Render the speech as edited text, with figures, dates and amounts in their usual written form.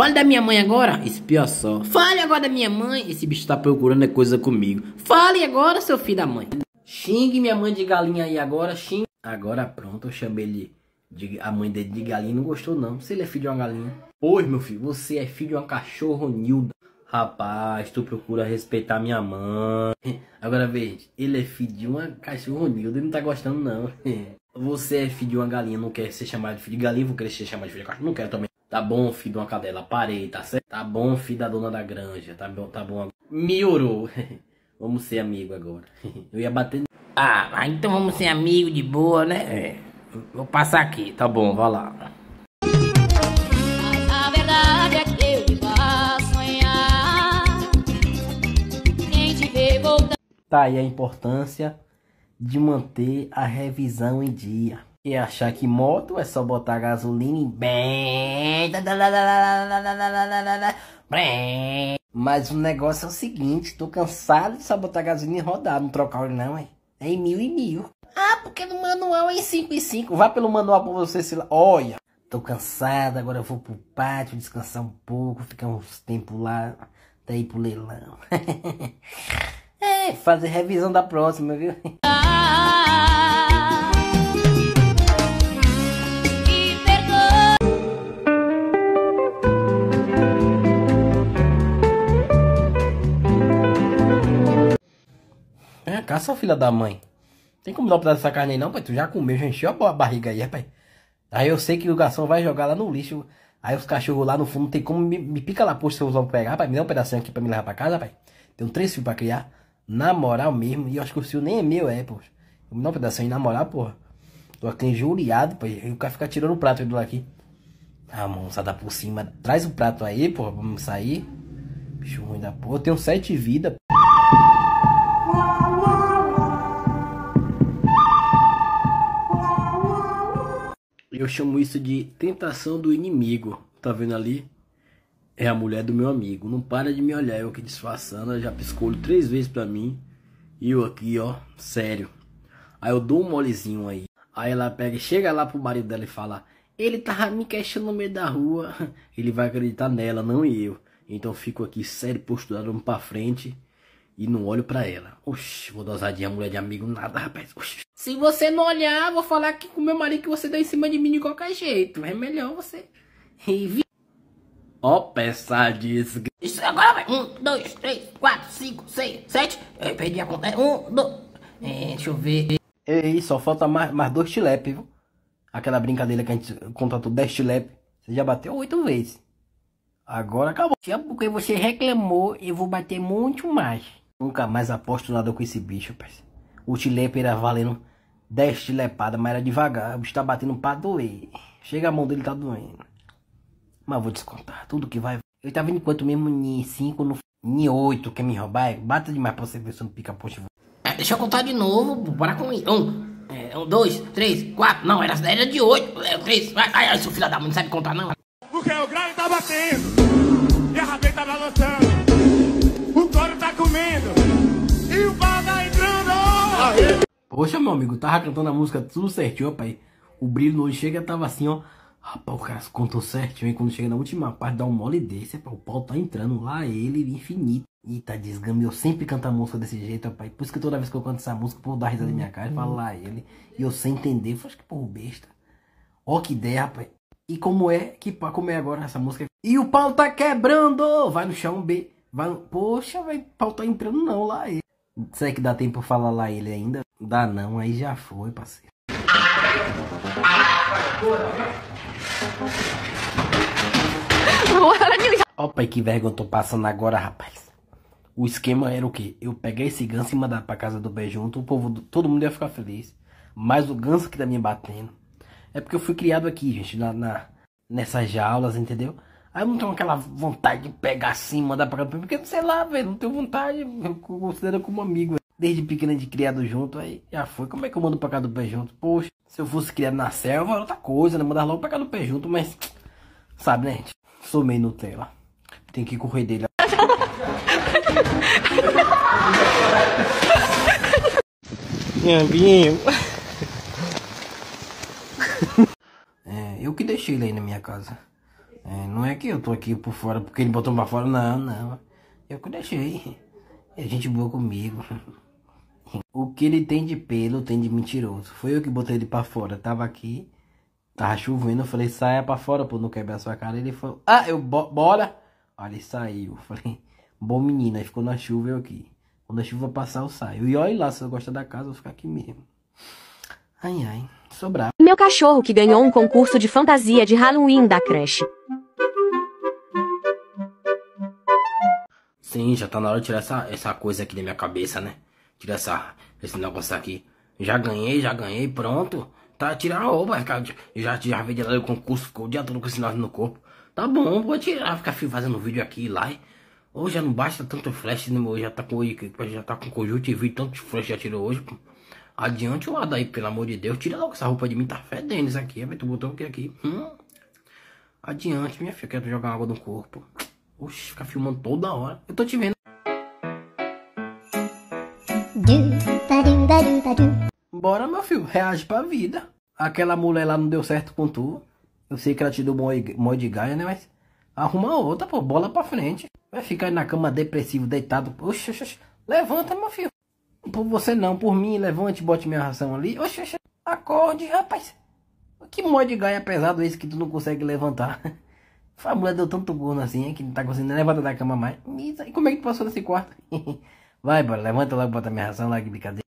Fale da minha mãe agora. Espia só. Fale agora da minha mãe. Esse bicho tá procurando coisa comigo. Fale agora, seu filho da mãe. Xingue minha mãe de galinha aí agora. Xingue. Agora pronto, eu chamei ele a mãe dele de galinha. Não gostou não. Se ele é filho de uma galinha. Pois, meu filho, você é filho de uma cachorro Nilda. Rapaz, tu procura respeitar minha mãe. Agora veja, ele é filho de uma cachorro Nilda. Ele não tá gostando não. Você é filho de uma galinha, não quer ser chamado de filho de galinha. Vou querer ser chamado de filho de cachorro. Não quero também. Tá bom, filho de uma cadela, parei, tá certo? Tá bom, filho da dona da granja, tá bom. Melhorou. Vamos ser amigo agora. Eu ia bater... Ah, então vamos ser amigo de boa, né? É. Vou passar aqui, tá bom, vai lá. Mas a verdade é que eu iba a sonhar em te ver voltar. Tá aí a importância de manter a revisão em dia. E achar que moto é só botar gasolina e bem. Mas o negócio é o seguinte, tô cansado de só botar gasolina e rodar, não trocar óleo não, é em 1000 e 1000. Ah, porque no manual é em 5 e 5. Vá pelo manual pra você se... Olha, tô cansado, agora eu vou pro pátio descansar um pouco, ficar uns tempos lá, até ir pro leilão. É, fazer revisão da próxima, viu? É, caça, filha da mãe. Tem como dar um pedaço dessa carne aí não, pai? Tu já comeu, já encheu a barriga aí, rapaz. Aí eu sei que o garçom vai jogar lá no lixo. Aí os cachorros lá no fundo tem como me pica lá, poxa, se eu vou pegar, rapaz. Me dá um pedacinho aqui pra me levar pra casa, rapaz. Tenho 3 filhos pra criar. Na moral mesmo. E eu acho que o fio nem é meu, poxa. Me dá um pedacinho aí, na moral, porra. Tô aqui injuriado, pai. E o cara fica tirando o prato do aqui. Ah, moçada por cima. Traz o prato aí, porra, vamos sair. Bicho ruim da porra. Eu tenho 7 vidas. Eu chamo isso de tentação do inimigo. Tá vendo ali? É a mulher do meu amigo. Não para de me olhar. Eu aqui disfarçando. Ela já piscou 3 vezes pra mim. E eu aqui, ó. Sério. Aí eu dou um molezinho aí. Aí ela pega, chega lá pro marido dela e fala: ele tava me queixando no meio da rua. Ele vai acreditar nela, não eu. Então eu fico aqui sério, posturado pra frente. E não olho pra ela. Oxi, vou dar ousadia, mulher de amigo, nada, rapaz. Oxi. Se você não olhar, vou falar aqui com meu marido que você dá em cima de mim de qualquer jeito. É melhor você... Ó, peça disso. Isso agora vai. 1, 2, 3, 4, 5, 6, 7. Eu perdi a conta. 1, 2... deixa eu ver. Ei, só falta mais 2 tilepes, viu? Aquela brincadeira que a gente contratou 10 tilepes. Você já bateu 8 vezes. Agora acabou. Porque você reclamou, eu vou bater muito mais. Nunca mais aposto nada com esse bicho, parceiro. O tilepe era valendo 10 tilepadas, mas era devagar. O bicho tá batendo pra doer. Chega a mão dele, tá doendo. Mas vou descontar tudo que vai. Eu tava vindo enquanto mesmo em 5, em 8 quer me roubar. Bata demais pra você ver se não pica poxa. Deixa eu contar de novo, para com isso. 1, 2, 3, 4. Não, era de 8. 3. Ai, seu filho da mãe não sabe contar não. Porque o grau tá batendo e a rabeta tá balançando. O couro tá comendo e o pau tá entrando. Poxa, meu amigo, tava cantando a música tudo certinho, rapaz. O brilho no olho chega tava assim, ó. Rapaz, o cara contou certinho. E quando chega na última parte, dá um mole desse, rapaz, o pau tá entrando lá, ele infinito. Eita, desgama, eu sempre canto a música desse jeito, rapaz. Por isso que toda vez que eu canto essa música, o povo dá risada na minha cara e fala lá ele. E eu sem entender, eu acho que porra besta. Ó que ideia, rapaz. E como é agora essa música? E o pau tá quebrando! Vai no chão, B. Vai no... Poxa, vai, o pau tá entrando não, lá ele. Será que dá tempo pra falar lá ele ainda? Dá não, aí já foi, parceiro. Ó, pai, que vergonha eu tô passando agora, rapaz. O esquema era o quê? Eu peguei esse ganso e mandar pra casa do pé junto, o povo, todo mundo ia ficar feliz. Mas o ganso que tá me batendo. É porque eu fui criado aqui, gente, nessas jaulas, entendeu? Aí eu não tenho aquela vontade de pegar assim, mandar pra cá, porque sei lá, velho, não tenho vontade, eu considero como amigo. Desde pequeno de criado junto, aí já foi. Como é que eu mando pra cá do pé junto? Poxa, se eu fosse criado na selva, era outra coisa, né? Mandar logo pra cá do pé junto, mas... Sabe, né, gente? Sou meio Nutella. Tem que correr dele. Minha. É, eu que deixei ele aí na minha casa. Não é que eu tô aqui por fora porque ele botou pra fora, não. Eu que deixei. É gente boa comigo. O que ele tem de pelo tem de mentiroso. Foi eu que botei ele pra fora. Tava aqui, tava chovendo. Eu falei, saia pra fora, pô, não quebrar sua cara. Ele falou, bora. Aí ele saiu. Falei, bom menino. Aí ficou na chuva, eu aqui. Quando a chuva passar, eu saio. E olha lá, se eu gosto da casa, eu vou ficar aqui mesmo. Ai, sou bravo. Meu cachorro que ganhou um concurso de fantasia de Halloween da creche. Sim, já tá na hora de tirar essa coisa aqui da minha cabeça, né? Tirar esse negócio aqui. Já ganhei, pronto. Tá, tirar a roupa, já veio de lá do concurso, ficou o dia todo com esse nó no corpo. Tá bom, pode tirar, ficar fazendo vídeo aqui e lá. Hoje já não basta tanto flash, né? Hoje já tá com conjuntivite, tanto flash já tirou hoje, pô. Adiante o lado aí, pelo amor de Deus. Tira logo essa roupa de mim, tá fedendo isso aqui. Tu botou o que aqui? Adiante, minha filha, quero jogar água no corpo. Oxi, fica filmando toda hora. Eu tô te vendo. Bora, meu filho, reage pra vida. Aquela mulher lá não deu certo com tu. Eu sei que ela te deu mó de gaia, né? Mas arruma outra, pô, bola pra frente. Vai ficar aí na cama depressivo, deitado. Oxi. Levanta, meu filho. Por você não, por mim, levante, bote minha ração ali. Oxi, acorde, rapaz. Que mó de gaia pesado esse que tu não consegue levantar. A mulher deu tanto gordo assim, hein, que não tá conseguindo levantar da cama mais. E como é que tu passou nesse quarto? Vai, bora, levanta logo, bota minha ração lá, que brincadeira.